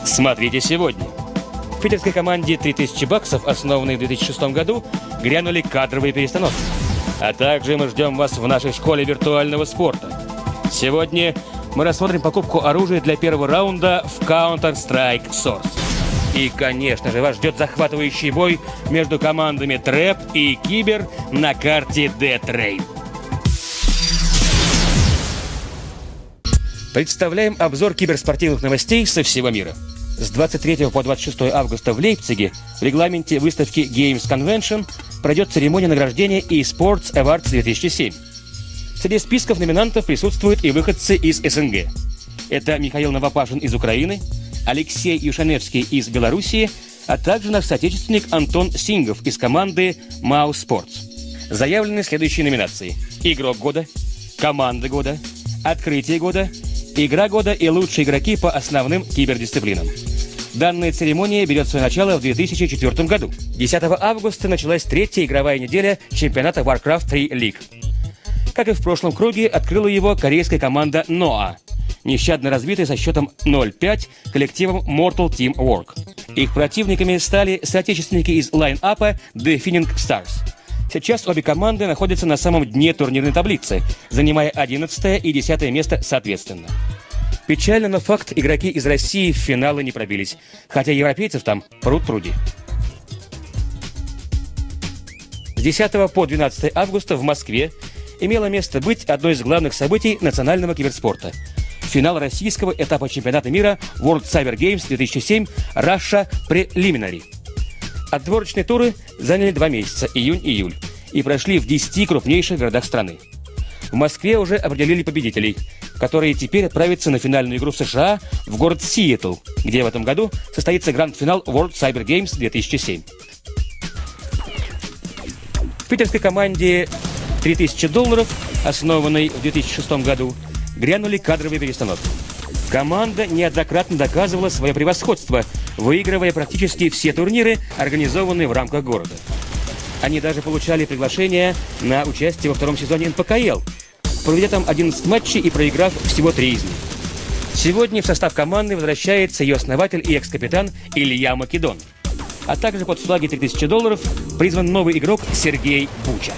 Смотрите сегодня. В питерской команде $3000, основанной в 2006 году, грянули кадровые перестановки. А также мы ждем вас в нашей школе виртуального спорта. Сегодня мы рассмотрим покупку оружия для первого раунда в Counter-Strike Source. И, конечно же, вас ждет захватывающий бой между командами Trap и Кибер на карте D-Train. Представляем обзор киберспортивных новостей со всего мира. С 23 по 26 августа в Лейпциге в регламенте выставки Games Convention пройдет церемония награждения eSports Awards 2007. Среди списков номинантов присутствуют и выходцы из СНГ. Это Михаил Новопашин из Украины, Алексей Юшаневский из Белоруссии, а также наш соотечественник Антон Сингов из команды Mouse Sports. Заявлены следующие номинации: Игрок года, Команда года, Открытие года, Игра года и лучшие игроки по основным кибердисциплинам. Данная церемония берет свое начало в 2004 году. 10 августа началась третья игровая неделя чемпионата Warcraft 3 League. Как и в прошлом круге, открыла его корейская команда Noah, нещадно разбитая со счетом 0-5 коллективом Mortal Team Work. Их противниками стали соотечественники из лайн-апа Defining Stars. Сейчас обе команды находятся на самом дне турнирной таблицы, занимая 11 и 10 место соответственно. Печально, но факт: игроки из России в финалы не пробились, хотя европейцев там пруд-пруди. С 10 по 12 августа в Москве имело место быть одно из главных событий национального киберспорта – финал российского этапа чемпионата мира World Cyber Games 2007 Russia Preliminary. Отборочные туры заняли 2 месяца – июнь-июль, и прошли в 10 крупнейших городах страны. В Москве уже определили победителей, которые теперь отправятся на финальную игру в США в город Сиэтл, где в этом году состоится гранд-финал World Cyber Games 2007. В питерской команде $3000, основанной в 2006 году, грянули кадровые перестановки. Команда неоднократно доказывала свое превосходство, выигрывая практически все турниры, организованные в рамках города. Они даже получали приглашение на участие во втором сезоне НПКЛ, проведя там 11 матчей и проиграв всего 3 из них. Сегодня в состав команды возвращается ее основатель и экс-капитан Илья Македон. А также под флаги $3000 призван новый игрок Сергей Буча.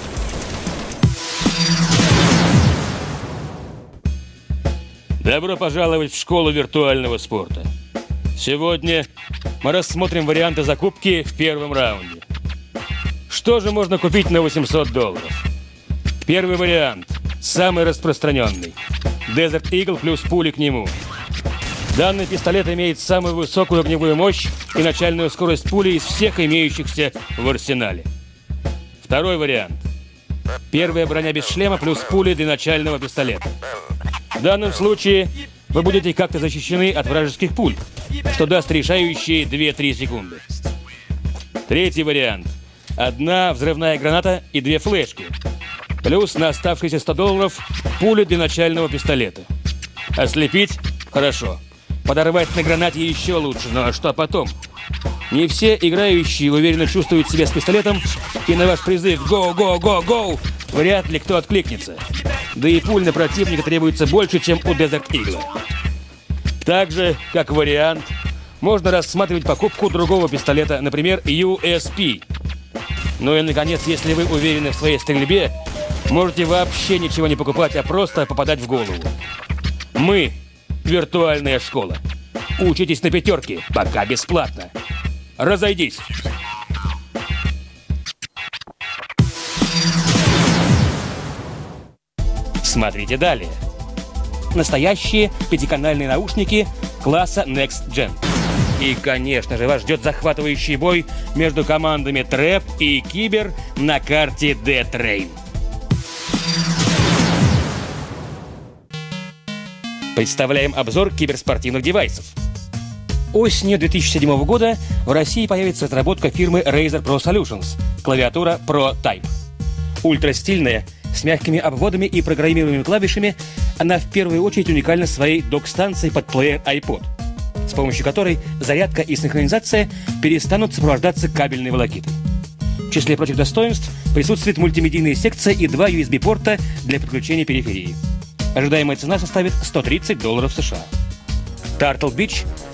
Добро пожаловать в школу виртуального спорта. Сегодня мы рассмотрим варианты закупки в первом раунде. Что же можно купить на $800? Первый вариант, самый распространенный. Desert Eagle плюс пули к нему. Данный пистолет имеет самую высокую огневую мощь и начальную скорость пули из всех имеющихся в арсенале. Второй вариант. Первая броня без шлема плюс пули для начального пистолета. В данном случае вы будете как-то защищены от вражеских пуль, что даст решающие 2-3 секунды. Третий вариант. 1 взрывная граната и 2 флешки. Плюс на оставшиеся $100 пули для начального пистолета. Ослепить? Хорошо. Подорвать на гранате еще лучше, но что потом? Не все играющие уверенно чувствуют себя с пистолетом, и на ваш призыв «Go, go, go, go» вряд ли кто откликнется. Да и пуль на противника требуется больше, чем у Desert Eagle. Также, как вариант, можно рассматривать покупку другого пистолета, например, USP. Ну и, наконец, если вы уверены в своей стрельбе, можете вообще ничего не покупать, а просто попадать в голову. Мы – виртуальная школа. Учитесь на 5, пока бесплатно. Разойдись! Смотрите далее. Настоящие 5-канальные наушники класса Next Gen. И, конечно же, вас ждет захватывающий бой между командами Trap и Кибер на карте D-Train. Представляем обзор киберспортивных девайсов. Осенью 2007 года в России появится разработка фирмы Razer Pro Solutions, клавиатура Pro Type. Ультрастильная, с мягкими обводами и программируемыми клавишами, она в первую очередь уникальна своей док-станцией под плеер iPod, с помощью которой зарядка и синхронизация перестанут сопровождаться кабельной волокитой. В числе прочих достоинств присутствует мультимедийная секция и 2 USB-порта для подключения периферии. Ожидаемая цена составит $130 США. Turtle Beach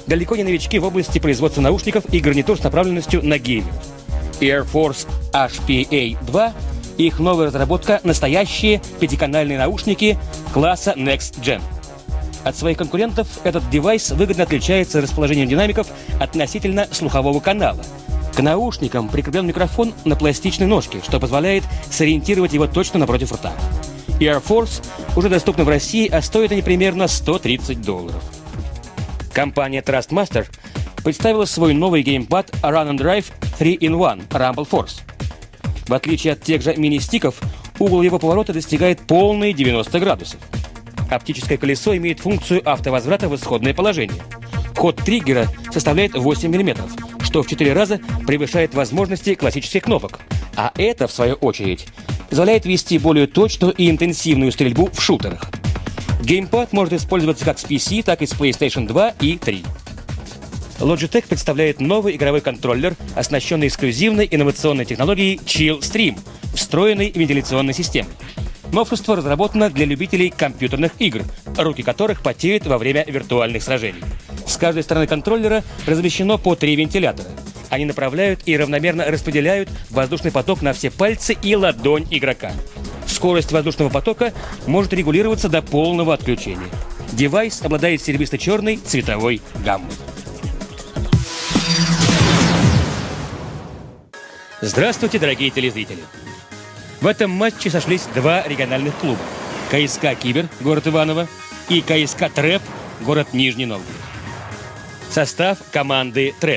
далеко не новички в области производства наушников и гарнитур с направленностью на геймеров. Air Force HPA-2 – их новая разработка – настоящие пятиканальные наушники класса Next Gen. От своих конкурентов этот девайс выгодно отличается расположением динамиков относительно слухового канала. К наушникам прикреплен микрофон на пластичной ножке, что позволяет сориентировать его точно напротив рта. Air Force уже доступна в России, а стоят они примерно $130. Компания Trustmaster представила свой новый геймпад Run and Drive 3-in-1 Rumble Force. В отличие от тех же мини-стиков, угол его поворота достигает полные 90 градусов. Оптическое колесо имеет функцию автовозврата в исходное положение. Ход триггера составляет 8 мм, что в 4 раза превышает возможности классических кнопок. А это, в свою очередь, позволяет вести более точную и интенсивную стрельбу в шутерах. Геймпад может использоваться как с PC, так и с PlayStation 2 и 3. Logitech представляет новый игровой контроллер, оснащенный эксклюзивной инновационной технологией Chill Stream, встроенной вентиляционной системой. Новшество разработано для любителей компьютерных игр, руки которых потеют во время виртуальных сражений. С каждой стороны контроллера размещено по 3 вентилятора. Они направляют и равномерно распределяют воздушный поток на все пальцы и ладонь игрока. Скорость воздушного потока может регулироваться до полного отключения. Девайс обладает серебристо-черной цветовой гаммой. Здравствуйте, дорогие телезрители! В этом матче сошлись два региональных клуба – КСК «Кибер», город Иваново, и КСК «Трэп», город Нижний Новгород. Состав команды «Трэп».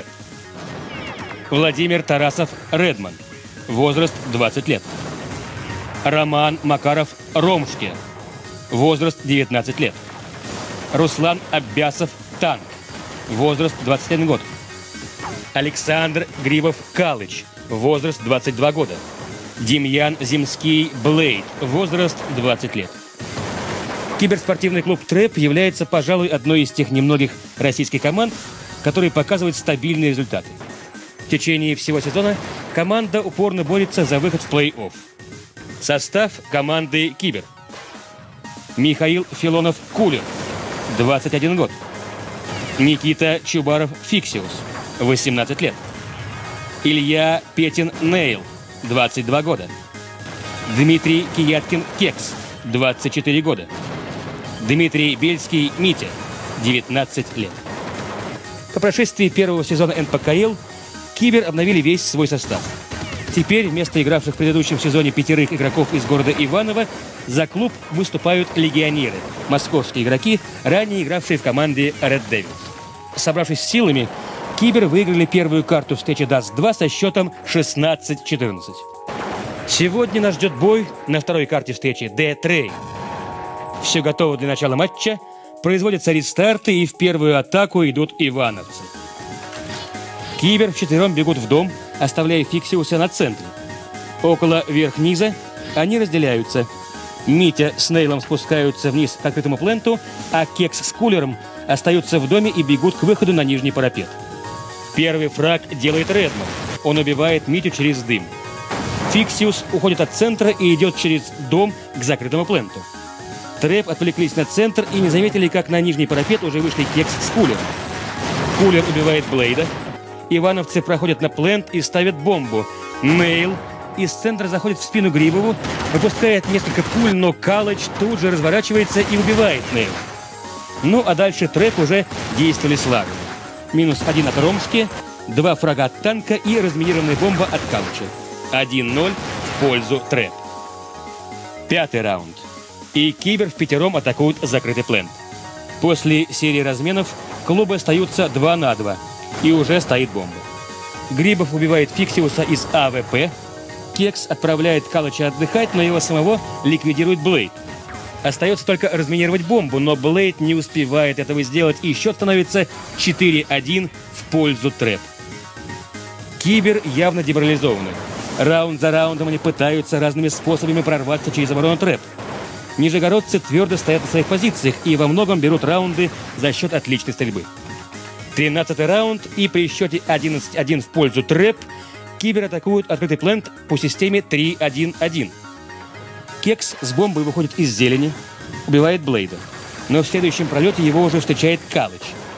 Владимир Тарасов Редман, возраст 20 лет. Роман Макаров Ромшке, возраст 19 лет. Руслан Аббясов Танк, возраст 21 год. Александр Грибов Калыч, возраст 22 года. Демьян Земский Блейд, возраст 20 лет. Киберспортивный клуб «Трэп» является, пожалуй, одной из тех немногих российских команд, которые показывают стабильные результаты. В течение всего сезона команда упорно борется за выход в плей-офф. Состав команды «Кибер». Михаил Филонов Кулер, 21 год. Никита Чубаров Фиксиус, 18 лет. Илья Петин Нейл, 22 года. Дмитрий Кияткин Кекс, 24 года. Дмитрий Бельский Митя, 19 лет. По прошествии первого сезона НПКЛ Кибер обновили весь свой состав. Теперь вместо игравших в предыдущем сезоне 5 игроков из города Иваново за клуб выступают легионеры, московские игроки, ранее игравшие в команде Red Devils. Собравшись с силами, Кибер выиграли первую карту встречи Dust-2 со счетом 16-14. Сегодня нас ждет бой на второй карте встречи D-Train. Все готово для начала матча, производятся рестарты, и в первую атаку идут ивановцы. Кибер вчетвером бегут в дом, оставляя Фиксиуса на центре. Около верх-низа они разделяются. Митя с Нейлом спускаются вниз к открытому пленту, а Кекс с Кулером остаются в доме и бегут к выходу на нижний парапет. Первый фраг делает Редман. Он убивает Митю через дым. Фиксиус уходит от центра и идет через дом к закрытому пленту. Трэп отвлеклись на центр и не заметили, как на нижний парапет уже вышли Кекс с Кулером. Кулер убивает Блейда. Ивановцы проходят на плент и ставят бомбу. Нейл из центра заходит в спину Грибову, выпускает несколько пуль, но Калыч тут же разворачивается и убивает Нейла. Ну а дальше Трэп уже действовали слаженно. -1 от Ромшки, 2 фрага от танка и разминированная бомба от Калыча. 1-0 в пользу Трэп. 5-й раунд. И Кибер впятером атакуют закрытый плент. После серии разменов клубы остаются 2 на 2. И уже стоит бомба. Грибов убивает Фиксиуса из АВП. Кекс отправляет Калыча отдыхать, но его самого ликвидирует Блейд. Остается только разминировать бомбу, но Блейд не успевает этого сделать, и счет становится 4-1 в пользу Трэп. Кибер явно деморализованы. Раунд за раундом они пытаются разными способами прорваться через оборону Трэп. Нижегородцы твердо стоят на своих позициях и во многом берут раунды за счет отличной стрельбы. 13-й раунд, и при счете 11-1 в пользу Трэп Кибер атакуют открытый плент по системе 3-1-1. Кекс с бомбой выходит из зелени, убивает Блейда. Но в следующем пролете его уже встречает Калыч.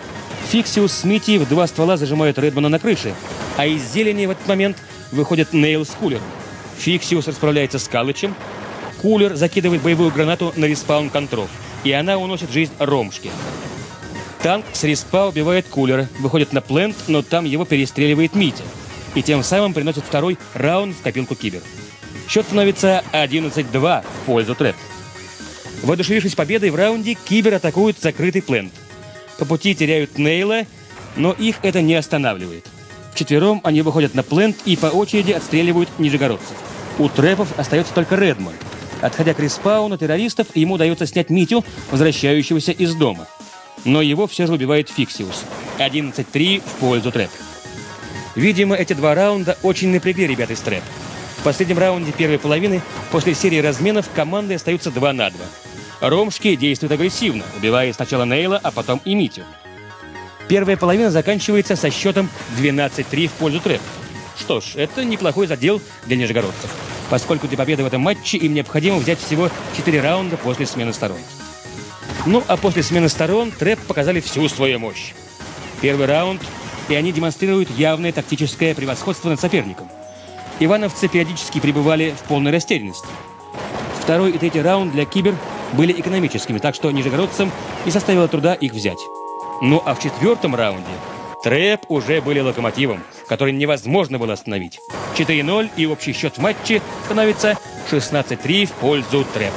Фиксиус с Мити в два ствола зажимают Редмана на крыше, а из зелени в этот момент выходят Нейл с Кулером. Фиксиус расправляется с Калычем, Кулер закидывает боевую гранату на респаун контров, и она уносит жизнь Ромушке. Танк с респа убивает Кулера, выходит на плент, но там его перестреливает Митя, и тем самым приносит второй раунд в копилку Кибер. Счет становится 11-2 в пользу Трэп. Воодушевившись победой в раунде, Кибер атакуют закрытый плент. По пути теряют Нейла, но их это не останавливает. Вчетвером они выходят на плент и по очереди отстреливают нижегородцев. У Трэпов остается только Редман. Отходя к респауну террористов, ему удается снять Митю, возвращающегося из дома. Но его все же убивает Фиксиус. 11-3 в пользу Трэп. Видимо, эти два раунда очень напрягли ребят из Трэп. В последнем раунде первой половины, после серии разменов, команды остаются 2 на 2. Ромушки действуют агрессивно, убивая сначала Нейла, а потом и Митю. Первая половина заканчивается со счетом 12-3 в пользу Трэп. Что ж, это неплохой задел для нижегородцев, поскольку для победы в этом матче им необходимо взять всего 4 раунда после смены сторон. Ну, а после смены сторон Трэп показали всю свою мощь. Первый раунд, и они демонстрируют явное тактическое превосходство над соперником. Ивановцы периодически пребывали в полной растерянности. Второй и третий раунд для Кибер были экономическими, так что нижегородцам не составило труда их взять. Ну а в четвертом раунде Трэп уже были локомотивом, который невозможно было остановить. 4-0, и общий счет в матче становится 16-3 в пользу Трэп.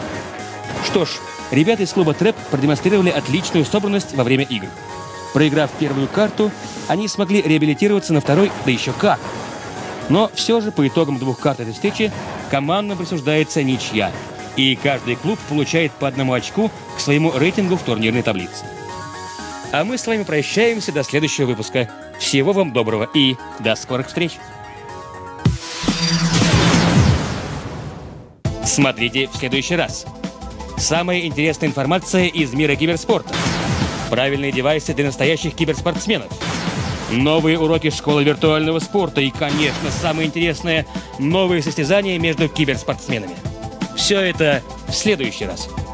Что ж, ребята из клуба Трэп продемонстрировали отличную собранность во время игр. Проиграв первую карту, они смогли реабилитироваться на второй, да еще как. Но все же по итогам 2 карт этой встречи командам присуждается ничья, и каждый клуб получает по 1 очку к своему рейтингу в турнирной таблице. А мы с вами прощаемся до следующего выпуска. Всего вам доброго и до скорых встреч! Смотрите в следующий раз. Самая интересная информация из мира киберспорта. Правильные девайсы для настоящих киберспортсменов. Новые уроки школы виртуального спорта и, конечно, самое интересное – новые состязания между киберспортсменами. Все это в следующий раз.